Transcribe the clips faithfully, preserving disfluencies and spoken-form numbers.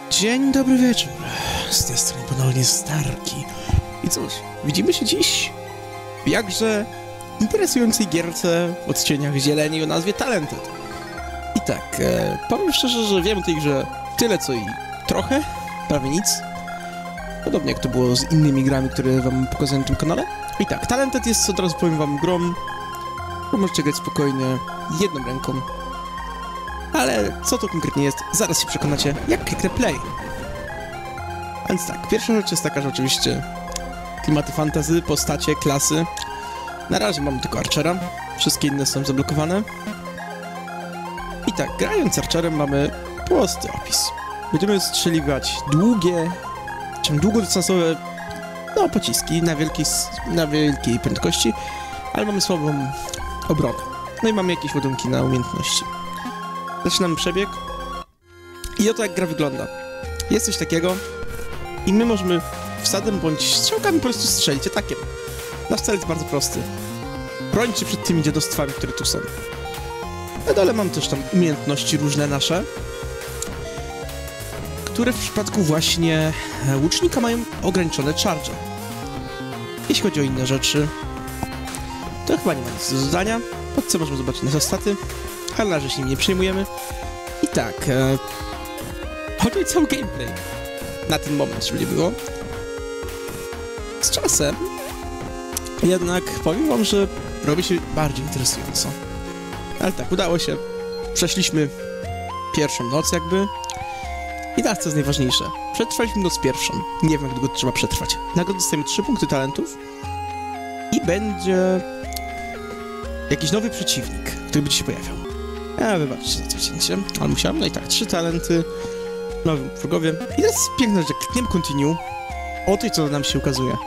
Dzień dobry wieczór, z tej strony ponownie Starki. I cóż, widzimy się dziś w jakże interesującej gierce w odcieniach zieleni o nazwie Talented. I tak, e, powiem szczerze, że wiem o tej grze tyle co i trochę, prawie nic. Podobnie jak to było z innymi grami, które wam pokazuję na tym kanale. I tak, Talented jest, od razu powiem wam, grą, bo możecie grać spokojnie jedną ręką. Ale co to konkretnie jest, zaraz się przekonacie, jak kliknę play. A więc tak, pierwsza rzecz jest taka, że oczywiście klimaty fantasy, postacie, klasy. Na razie mamy tylko Archera, wszystkie inne są zablokowane. I tak, grając Archerem mamy prosty opis. Będziemy strzeliwać długie, czym długodystansowe, no, pociski na wielkiej, na wielkiej prędkości, ale mamy słabą obronę. No i mamy jakieś ładunki na umiejętności. Zaczynamy przebieg i oto jak gra wygląda. Jest coś takiego i my możemy wsadem bądź strzałkami po prostu strzelić atakiem. Nasz cel jest bardzo prosty. Brońcie przed tymi dziadostwami, które tu są. Na dole mam też tam umiejętności różne nasze, które w przypadku właśnie łucznika mają ograniczone charge. Jeśli chodzi o inne rzeczy, to chyba nie ma nic do dodania. Pod co możemy zobaczyć nasze staty, ale na razie się nim nie przejmujemy. I tak, e, chodzi o cały gameplay na ten moment, żeby nie było. Z czasem jednak powiem wam, że robi się bardziej interesująco. Ale tak, udało się. Przeszliśmy pierwszą noc jakby. I teraz co jest najważniejsze. Przetrwaliśmy noc pierwszą. Nie wiem, jak długo trzeba przetrwać. Nagrodę dostajemy trzy punkty talentów. I będzie jakiś nowy przeciwnik, który będzie się pojawiał. Ja wybaczcie za to cięcie, ale musiałem. No i tak, trzy talenty, nowi wrogowie. I teraz piękne, że klikniemy continue. O tej, co nam się ukazuje.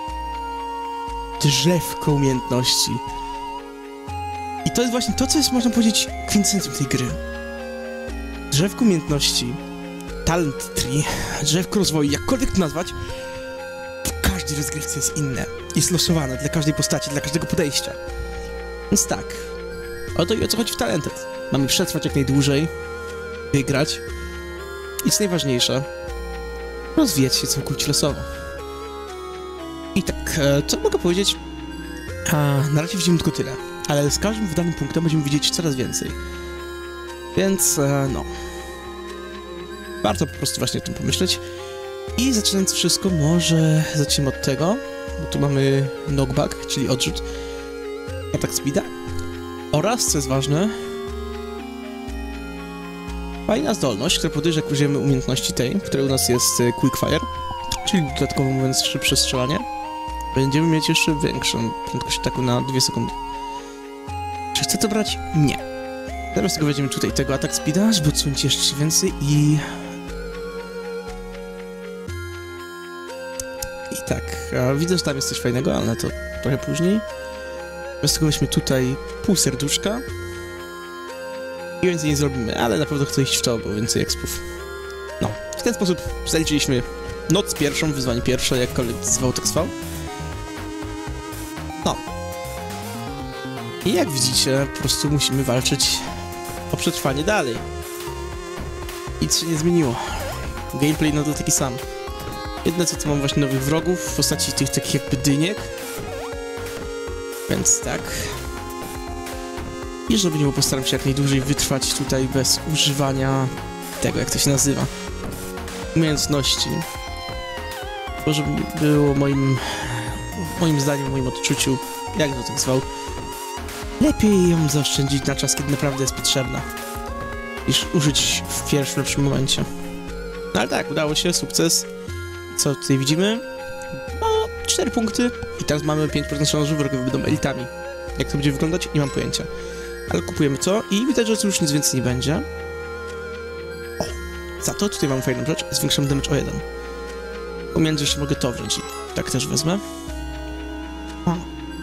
Drzewko umiejętności. I to jest właśnie to, co jest, można powiedzieć, kwintesencją tej gry. Drzewko umiejętności, talent tree, drzewko rozwoju, jakkolwiek to nazwać, w każdej rozgrywce jest inne. Jest losowane dla każdej postaci, dla każdego podejścia. Więc tak, o to i o co chodzi w Talented. Mamy przetrwać jak najdłużej, wygrać i co najważniejsze, rozwijać się całkowicie losowo. I tak, co mogę powiedzieć? A, na razie widzimy tylko tyle, ale z każdym wydanym punktem będziemy widzieć coraz więcej. Więc, no, warto po prostu właśnie o tym pomyśleć. I zaczynając wszystko, może zacznijmy od tego, bo tu mamy knockback, czyli odrzut, atak speeda oraz, co jest ważne, fajna zdolność, która powoduje, że jak użyjemy umiejętności tej, której u nas jest quickfire, czyli dodatkowo mówiąc szybsze strzelanie, będziemy mieć jeszcze większą prędkość ataku na dwie sekundy. Czy chcę to brać? Nie. Zamiast tego weźmiemy tutaj tego atak speeda, żeby odsunąć jeszcze więcej i... I tak, widzę, że tam jest coś fajnego, ale to trochę później. Bez tego weźmy tutaj pół serduszka i więcej nie zrobimy, ale na pewno chcę iść w to, bo więcej expów. No, w ten sposób zaliczyliśmy noc pierwszą, wyzwanie pierwsze, jakkolwiek zwał tak zwał. No. I jak widzicie, po prostu musimy walczyć o przetrwanie dalej. Nic się nie zmieniło. Gameplay nadal taki sam. Jedyne co, to mam właśnie nowych wrogów w postaci tych takich jakby dyniek. Więc tak. I żeby nie było, postaram się jak najdłużej wytrwać tutaj bez używania tego, jak to się nazywa, umiejętności. Bo żeby było moim, moim zdaniem, w moim odczuciu, jak to tak zwał, lepiej ją zaoszczędzić na czas, kiedy naprawdę jest potrzebna, niż użyć w pierwszym lepszym momencie. No ale tak, udało się, sukces. Co tutaj widzimy? No, cztery punkty i teraz mamy pięć procent szans, że wrogowie będą elitami. Jak to będzie wyglądać? Nie mam pojęcia. Ale kupujemy to i widać, że tu już nic więcej nie będzie. O, za to tutaj mamy fajną rzecz, zwiększamy damage o jeden. Pomiędzy jeszcze mogę to wziąć i tak też wezmę. O.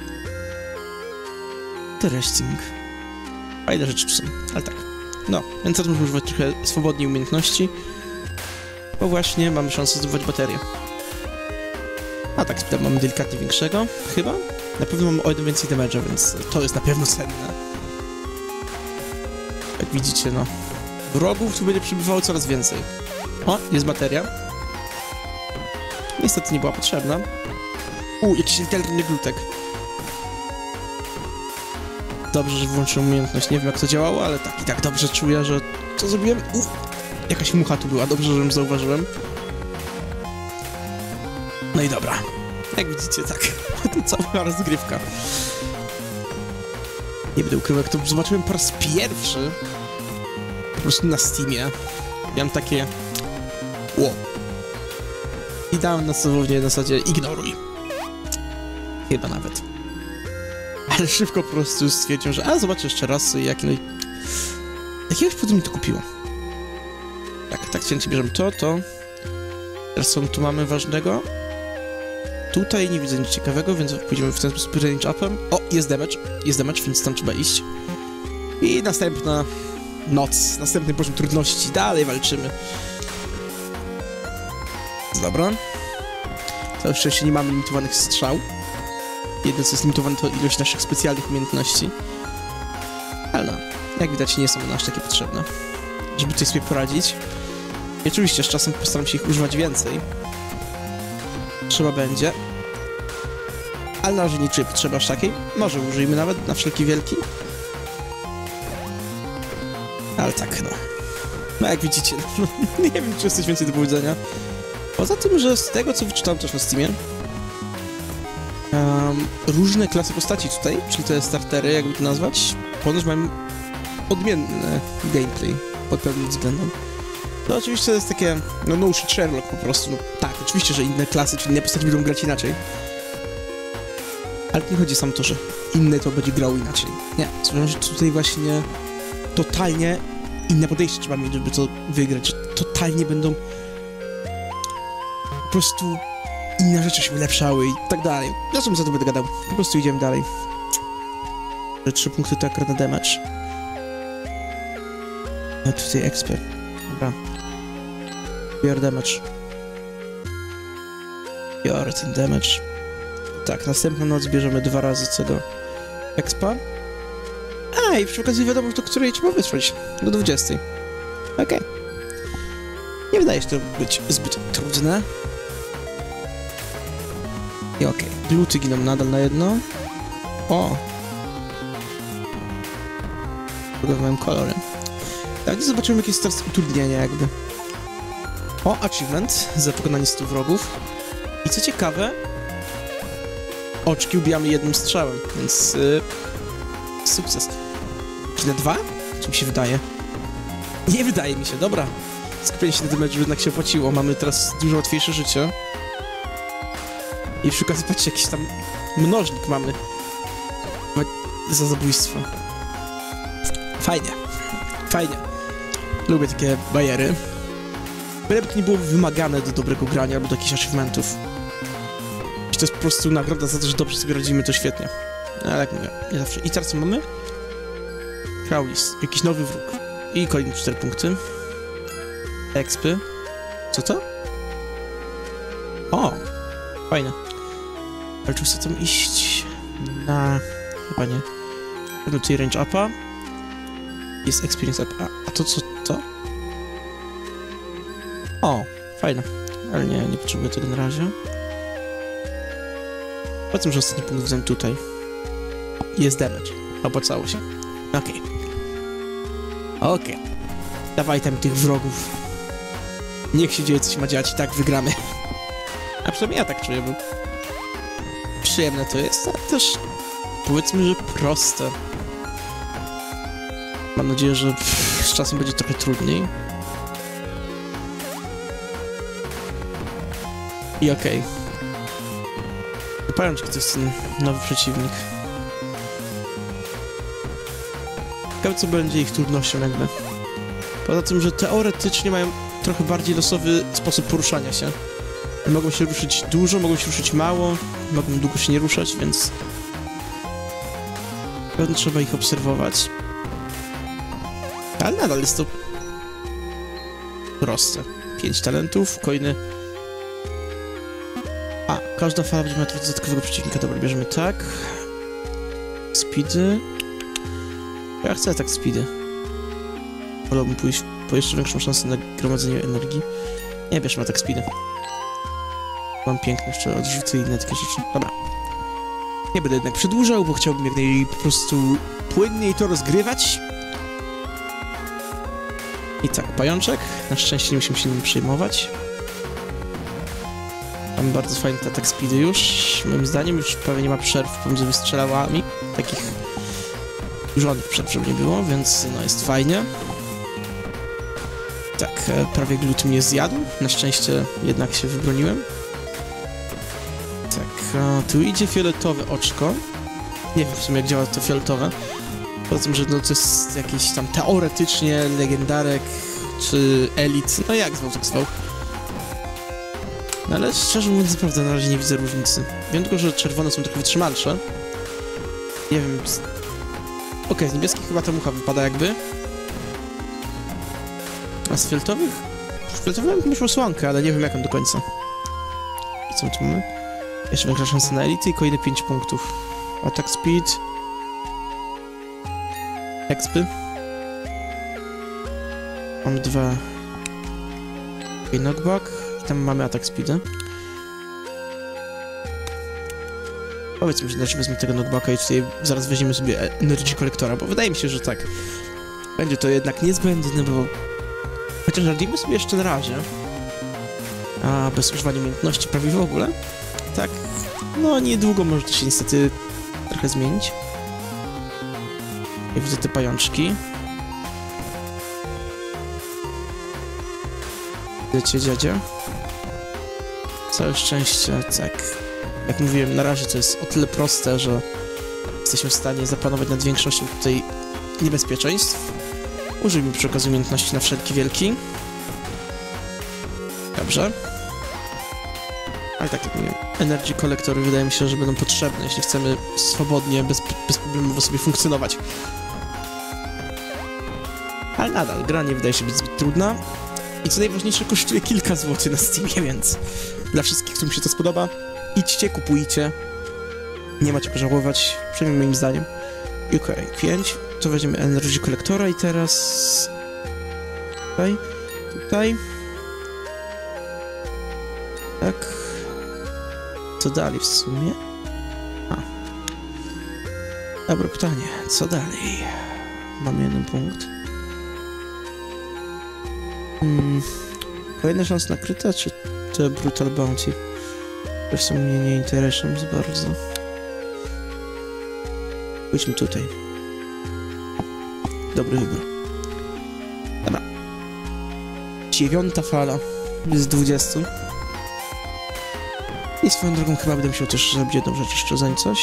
Interesting. Fajne rzeczy tu są, ale tak. No, więc teraz możemy używać trochę swobodniej umiejętności, bo właśnie mamy szansę zdobywać baterię. A tak, speeda mamy delikatnie większego, chyba. Na pewno mamy o jeden więcej damage'a, więc to jest na pewno cenne. Jak widzicie, no, wrogów tu będzie przybywało coraz więcej. O, jest bateria. Niestety nie była potrzebna. U, jakiś literalny glutek. Dobrze, że włączyłem umiejętność. Nie wiem, jak to działało, ale tak i tak dobrze czuję, że... Co zrobiłem? U, jakaś mucha tu była. Dobrze, że ją zauważyłem. No i dobra. Jak widzicie, tak. To cała rozgrywka. Nie będę ukrywał, jak to zobaczyłem po raz pierwszy. Po prostu na Steamie. Miałem takie... Ło. I dałem na słownie na zasadzie ignoruj. Chyba nawet. Ale szybko po prostu stwierdziłem, że a zobaczę jeszcze raz jak no i... Jakiegoś potem mi to kupiło. Tak, tak, cięcie bierzemy to, to. Teraz co tu mamy ważnego? Tutaj nie widzę nic ciekawego, więc pójdziemy w ten sposób range upem. O, jest damage, jest damage, więc tam trzeba iść. I następna noc, następny poziom trudności, dalej walczymy. Dobra. Całe szczęście nie mamy limitowanych strzał. Jedyne co jest limitowane to ilość naszych specjalnych umiejętności. Ale no, jak widać nie są one aż takie potrzebne, żeby coś sobie poradzić. I oczywiście z czasem postaram się ich używać więcej. Trzeba będzie. Ale na razie nie czuję potrzeby aż takiej. Może użyjmy nawet na wszelki wielki. Ale tak, no. No jak widzicie, no, nie wiem, czy jest coś więcej do powiedzenia. Poza tym, że z tego, co wyczytałem też na Steamie, um, różne klasy postaci tutaj, czyli te startery, jakby to nazwać, ponoć mają odmienny gameplay pod pewnym względem. To oczywiście jest takie, no no shit Sherlock po prostu, no tak, oczywiście, że inne klasy, czy inne postaci będą grać inaczej. Ale nie chodzi sam o to, że inne to będzie grało inaczej. Nie, że tutaj właśnie totalnie inne podejście trzeba mieć, żeby to wygrać, że totalnie będą po prostu inne rzeczy się ulepszały i tak dalej. Zresztą za to będę gadał, po prostu idziemy dalej. Trzy punkty to akurat na damage. A tutaj expert. Dobra. Biorę damage. Biorę ten damage. Tak, następną noc bierzemy dwa razy co do expa. A, i przy okazji wiadomo, do której trzeba wytrwać. Do dwudziestej. Okej. Okay. Nie wydaje się to być zbyt trudne. I okej. Okay. Luty giną nadal na jedno. O! Podobałem kolory. Tak, zobaczymy jakieś teraz utrudnienia jakby. O, achievement za pokonanie stu wrogów. I co ciekawe, oczki ubijamy jednym strzałem, więc yy, sukces. Czy na dwa? Czy mi się wydaje? Nie wydaje mi się, dobra. Skupienie się na tym meczu jednak się opłaciło. Mamy teraz dużo łatwiejsze życie. I przy okazji, patrzcie, jakiś tam mnożnik mamy za zabójstwo. Fajnie. Fajnie. Lubię takie bajery. Byleby to nie było wymagane do dobrego grania albo do jakichś achievementów. Jeśli to jest po prostu nagroda za to, że dobrze sobie radzimy, to świetnie. Ale jak mówię, nie zawsze. I teraz co mamy? Crowleys. Jakiś nowy wróg. I kolejne cztery punkty. Expy. Co to? O! Fajne. Ale czy chcę tam iść na... Chyba nie. Pewno tutaj range upa. Jest experience up. A, a to co to? O, fajne. Ale nie, nie potrzebuję tego na razie. Powiedzmy, że ostatni punkt wziąłem tutaj. Jest damage. Opłacało się. Okej. Okay. Okej. Okay. Dawaj tam tych wrogów. Niech się dzieje, co się ma dziać i tak wygramy. A przynajmniej ja tak czuję, bo przyjemne to jest, a też powiedzmy, że proste. Mam nadzieję, że pff, z czasem będzie trochę trudniej. I okej. Okay. Wypowiem, że to jest ten nowy przeciwnik. Ciekawe, co będzie ich trudnością jakby. Poza tym, że teoretycznie mają trochę bardziej losowy sposób poruszania się. Mogą się ruszyć dużo, mogą się ruszyć mało, mogą długo się nie ruszać, więc pewnie trzeba ich obserwować. Ale nadal jest to proste. Pięć talentów, kolejny... A, każda fala będzie miała dodatkowego przeciwnika. Dobra, bierzemy tak. Speedy. Ja chcę tak speedy. Wolałbym pójść po jeszcze większą szansę na gromadzenie energii. Nie, bierz atak speedy. Mam piękne jeszcze odrzuty i inne takie rzeczy. Dobra. Nie będę jednak przedłużał, bo chciałbym jak najlepiej po prostu płynniej to rozgrywać. I tak, pajączek. Na szczęście nie musimy się nim przejmować. Mam bardzo fajny atak speedy już. Moim zdaniem już prawie nie ma przerw pomiędzy wystrzałami. Takich żadnych przerw żeby nie było, więc no jest fajnie. Tak, prawie glut mnie zjadł. Na szczęście jednak się wybroniłem. Tak, tu idzie fioletowe oczko. Nie wiem w sumie jak działa to fioletowe. Poza tym, że no to jest jakiś tam teoretycznie legendarek czy elit. No jak zwał, tak zwał. No ale szczerze mówiąc, naprawdę na razie nie widzę różnicy. Wiem tylko, że czerwone są trochę wytrzymalsze. Nie wiem... Z... Okej, okay, z niebieskich chyba ta mucha wypada jakby. A z fioletowych? Z fioletowych myślę słonkę, ale nie wiem jaką do końca. I co my tu mamy? Jeszcze większa szansa na elity i kolejne pięć punktów. Attack speed. Expy. Mam dwa. Okay, knockback. I tam mamy attack speed. Powiedz mi, że znaczy wezmę tego knockbacka i tutaj zaraz weźmiemy sobie energy kolektora, bo wydaje mi się, że tak. Będzie to jednak niezbędne, bo... Chociaż radzimy sobie jeszcze na razie. A bez używania umiejętności prawie w ogóle. Tak. No niedługo może to się niestety trochę zmienić. Ja widzę te pajączki. Widzicie, dziadzia? Całe szczęście, tak. Jak mówiłem, na razie to jest o tyle proste, że jesteśmy w stanie zapanować nad większością tutaj niebezpieczeństw. Użyjmy przy okazji umiejętności na wszelki wielki. Dobrze. Ale tak jak mówię, energy kolektory wydaje mi się, że będą potrzebne, jeśli chcemy swobodnie, bez, bezproblemowo sobie funkcjonować. Ale nadal, gra nie wydaje się być zbyt trudna. I co najważniejsze, kosztuje kilka złotych na Steamie, więc dla wszystkich, którym się to spodoba, idźcie, kupujcie. Nie macie pożałować, przynajmniej moim zdaniem. Okej, okay, pięć. To weźmiemy energy kolektora i teraz... Tutaj, tutaj. Tak. Co dalej w sumie? A. Dobre pytanie. Co dalej? Mamy jeden punkt. Hmm. Kolejna szansa na kryta, czy to Brutal Bounty? To w sumie mnie nie interesują za bardzo. Pójdźmy tutaj. Dobry wybór. Dobra. Dziewiąta fala z dwudziestu. I swoją drogą chyba będę musiał też zrobić jedną rzecz jeszcze zanim coś.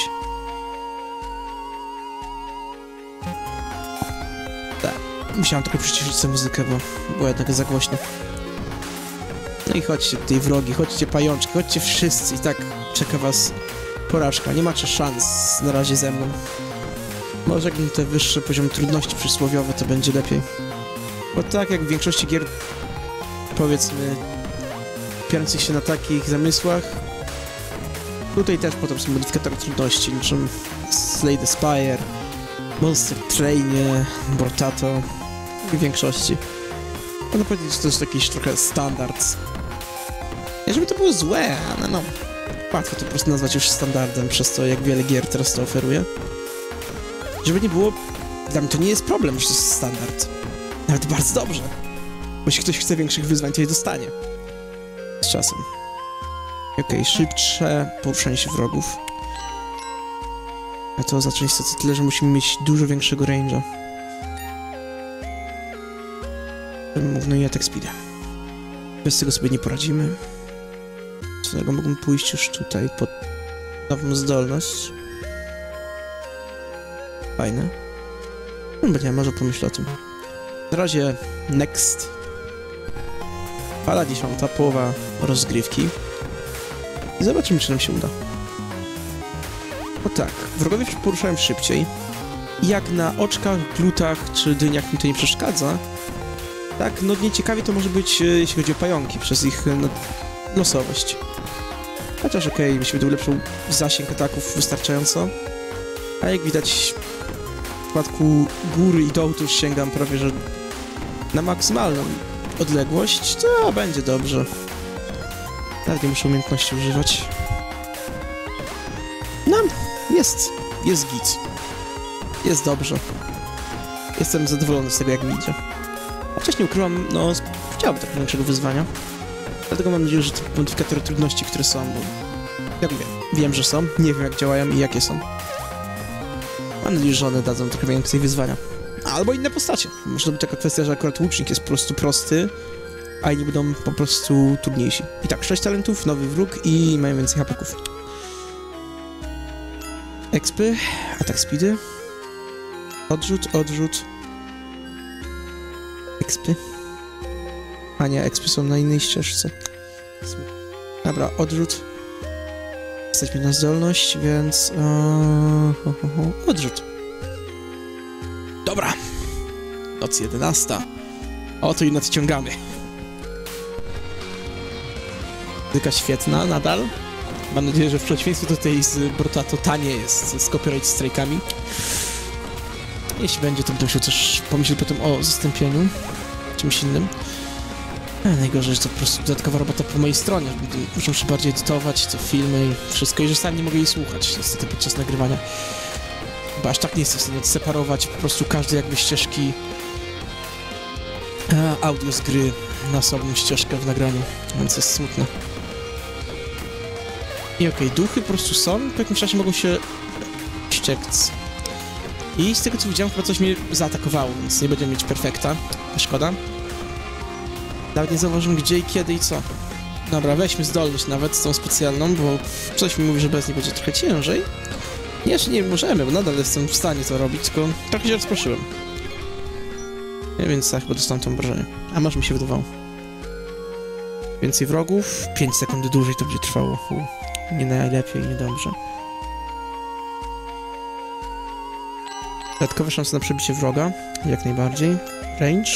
Tak. Musiałem trochę przyciszyć tę muzykę, bo była jednak za głośno. No i chodźcie tutaj wrogi, chodźcie pajączki, chodźcie wszyscy i tak czeka was porażka. Nie macie szans na razie ze mną. Może jak te wyższe poziom trudności przysłowiowe, to będzie lepiej. Bo tak jak w większości gier, powiedzmy, opierających się na takich zamysłach, tutaj też potem są modyfikatory trudności, niczym Slay the Spire, Monster Trainie, Bortato i w większości. Można powiedzieć, że to jest jakiś trochę standard. Nie żeby to było złe, ale no, łatwo to po prostu nazwać już standardem przez to, jak wiele gier teraz to oferuje. Żeby nie było, dla mnie to nie jest problem, że to jest standard. Nawet bardzo dobrze. Bo jeśli ktoś chce większych wyzwań, to je dostanie. Z czasem. Okej, okay, szybsze poruszanie się wrogów. A to oznacza niestety tyle, że musimy mieć dużo większego range'a. No i attack speed. Bez tego sobie nie poradzimy. Co tego mogę pójść już tutaj pod nową zdolność. Fajne. No nie, może pomyślę o tym. Na razie next. Fala dziesiąta, połowa rozgrywki. I zobaczymy, czy nam się uda. O tak, wrogowie poruszają szybciej. I jak na oczkach, glutach czy dyniach mi to nie przeszkadza, tak, no nieciekawie to może być, jeśli chodzi o pająki, przez ich no, losowość. Chociaż okej, okay, myśmy tu ulepszył zasięg ataków wystarczająco. A jak widać, w przypadku góry i dołu to już sięgam prawie, że na maksymalną odległość, to będzie dobrze. Nawet nie muszę umiejętności używać. No, jest, jest git. Jest dobrze. Jestem zadowolony z tego, jak mi idzie. Chociaż nie ukrywam, no, chciałbym trochę większego wyzwania. Dlatego mam nadzieję, że te modyfikatory trudności, które są, bo jak mówię, wiem, że są, nie wiem, jak działają i jakie są. Mam nadzieję, że one dadzą trochę więcej wyzwania. Albo inne postacie. Może być taka kwestia, że akurat łucznik jest po prostu prosty, a inni będą po prostu trudniejsi. I tak, sześć talentów, nowy wróg i mają więcej hapeków. Expy, atak speedy. Odrzut, odrzut. Expy. A nie, expy są na innej ścieżce. Dobra, odrzut. Jesteśmy na zdolność, więc... Uh, ho, ho, ho. Odrzut. Dobra. Noc jedenasta. Oto i nadciągamy. Muzyka świetna nadal. Mam nadzieję, że w przeciwieństwie do tej z Brotato ta nie jest z copyright strajkami. Jeśli będzie, to będę musiał też pomyśleć potem o zastąpieniu czymś innym. A najgorzej, że to po prostu dodatkowa robota po mojej stronie. Muszę się bardziej edytować, te filmy i wszystko, i że sam nie mogę jej słuchać niestety podczas nagrywania. Bo aż tak nie jestem w stanie odseparować po prostu każdej jakby ścieżki a, audio z gry na osobną ścieżkę w nagraniu, więc jest smutne. I okej, okay, duchy po prostu są, po jakimś czasie mogą się ściec. I z tego co widziałem, chyba coś mnie zaatakowało, więc nie będziemy mieć perfekta. Szkoda. Nawet nie zauważyłem gdzie i kiedy i co. Dobra, weźmy zdolność nawet z tą specjalną, bo coś mi mówi, że bez niej będzie trochę ciężej. Nie, jeszcze nie możemy, bo nadal jestem w stanie to robić, tylko trochę się rozproszyłem. Ja, więc ja chyba dostałem to obrażenie. A może mi się wydawało. Więcej wrogów, pięć sekund dłużej to będzie trwało. U, nie najlepiej, niedobrze. Dodatkowe szanse na przebicie wroga, jak najbardziej. Range.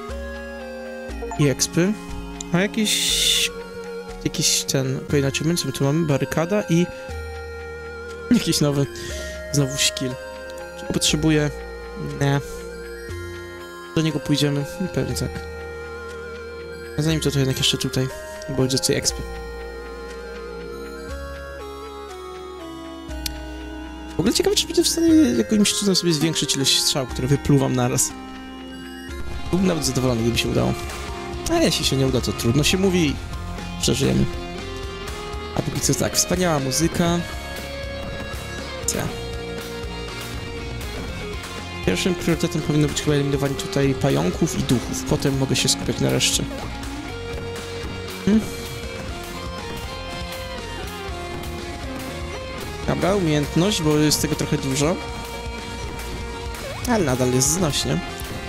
I expy. A jakiś... Jakiś ten... Kolejny achievement, co my tu mamy? Barykada i... Jakiś nowy... Znowu skill. Czego potrzebuję? Nie. Do niego pójdziemy? Pewnie tak. A zanim to, to jednak jeszcze tutaj. Bo będzie coś expy. W ogóle ciekawe, czy będę w stanie jakimś cudem sobie zwiększyć ilość strzał, które wypluwam naraz. Byłbym nawet zadowolony, gdyby się udało. A jeśli się nie uda, to trudno się mówi i przeżyjemy. A póki co tak, wspaniała muzyka. Co? Pierwszym priorytetem powinno być chyba eliminowanie tutaj pająków i duchów. Potem mogę się skupiać na reszcie. Hmm? Dobra, umiejętność, bo jest tego trochę dużo. Ale nadal jest znośnie.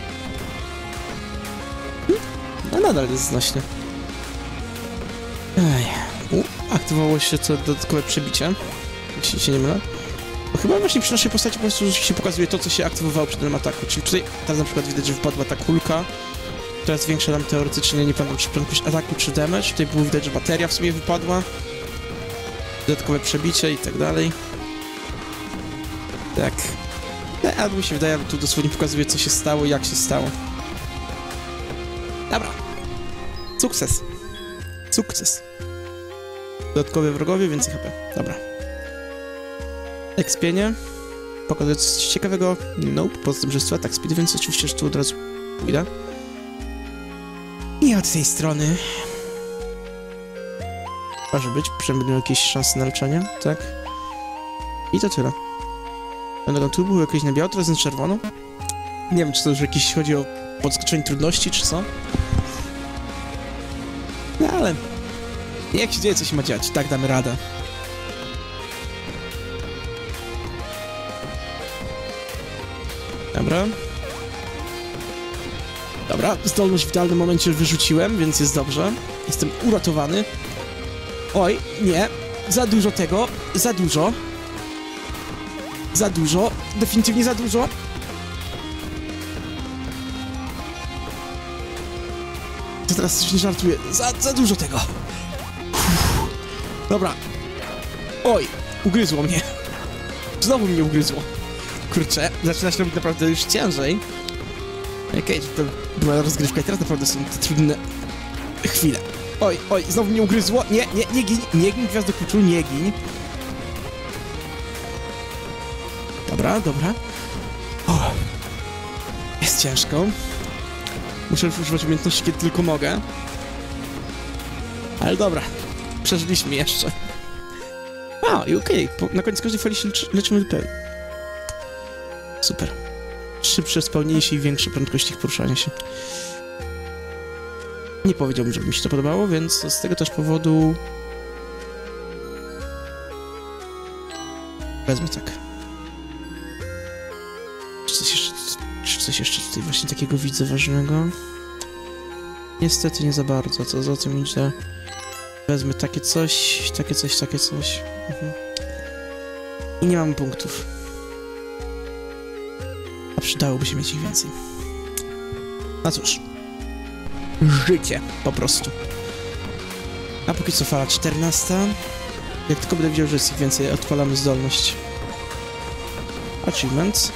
Hmm? No nadal jest znośnie. Ej. U, aktywowało się to dodatkowe przebicie. Jeśli się nie mylę. Bo chyba właśnie przy naszej postaci po prostu się pokazuje to, co się aktywowało przy tym ataku. Czyli tutaj teraz na przykład widać, że wypadła ta kulka. Teraz zwiększa nam teoretycznie, nie pamiętam, czy prędkość ataku, czy damage. Tutaj było widać, że bateria w sumie wypadła. Dodatkowe przebicie i tak dalej. Tak. No, albo mi się wydaje, że tu dosłownie pokazuje, co się stało i jak się stało. Dobra. Sukces. Sukces. Dodatkowe wrogowie, więcej H P. Dobra. Ekspienie. Pokazuje coś ciekawego. Nope. Poza tym, że jest to atak speed, więc oczywiście, że tu od razu pójdę. I od tej strony... Może być, przynajmniej będą jakieś szanse na leczenie, tak? I to tyle. Będą tu były jakieś nabiały, teraz na czerwono. Nie wiem, czy to już jakieś chodzi o podskoczenie trudności, czy co? No ale... Jak się dzieje, co się ma dziać, tak damy radę. Dobra. Dobra, zdolność w idealnym momencie wyrzuciłem, więc jest dobrze. Jestem uratowany. Oj, nie. Za dużo tego. Za dużo. Za dużo. Definitywnie za dużo. To teraz coś nie żartuję. Za, za dużo tego. Uff. Dobra. Oj, ugryzło mnie. Znowu mnie ugryzło. Kurczę, zaczyna się robić naprawdę już ciężej. Okej, okay, to była rozgrywka i teraz naprawdę są te trudne chwile. Oj, oj, znowu mnie ugryzło. Nie, nie, nie gin, nie gin, gwiazdo kluczu, nie gin. Dobra, dobra. O, jest ciężko. Muszę już używać umiejętności, kiedy tylko mogę. Ale dobra, przeżyliśmy jeszcze. A, i okej, okay. Na koniec każdej fali się leczy, leczymy wypełni. Super. Szybsze, spełniejsze i większe prędkości ich poruszania się. Nie powiedziałbym, żeby mi się to podobało, więc z tego też powodu... Wezmę tak. Czy coś jeszcze, czy coś jeszcze tutaj właśnie takiego widzę ważnego? Niestety nie za bardzo, co za tym idzie. Wezmę takie coś, takie coś, takie coś. Mhm. I nie mam punktów. A przydałoby się mieć ich więcej. No cóż. Życie, po prostu. A póki co fala czternasta. Jak tylko będę widział, że jest ich więcej, odpalamy zdolność. Achievement.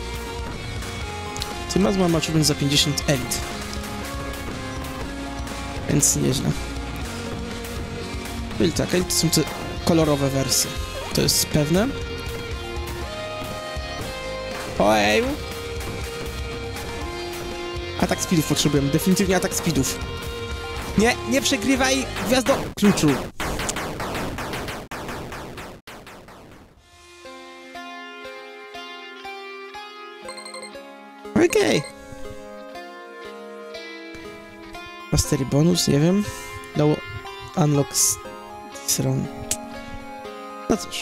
Tym razem mam achievement za pięćdziesiąt elit. Więc nieźle. Czyli tak, to są te kolorowe wersje. To jest pewne. Ojej! Atak speedów potrzebujemy, definitywnie atak speedów. Nie, nie przegrywaj gwiazdo kluczu. Okej. Okay. Mastery bonus, nie wiem. No, unlocks this round. No cóż.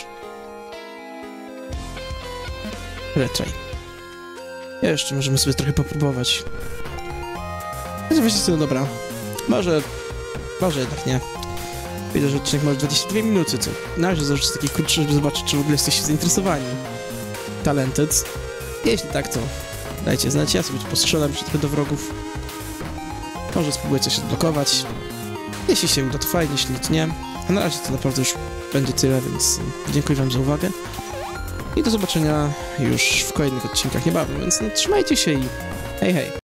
Retry. Jeszcze możemy sobie trochę popróbować. Więc właśnie sobie, dobra. Może... Może jednak nie. Widzę, że odcinek ma dwadzieścia dwie minuty, co na razie zawsze taki krótszy, żeby zobaczyć, czy w ogóle jesteście zainteresowani. Talented. Jeśli tak, to dajcie znać, ja sobie tu postrzelam się trochę do wrogów. Może spróbuję coś odblokować. Jeśli się uda, to fajnie, jeśli nie. A na razie to naprawdę już będzie tyle, więc dziękuję wam za uwagę. I do zobaczenia już w kolejnych odcinkach niebawem, więc no, trzymajcie się i hej hej!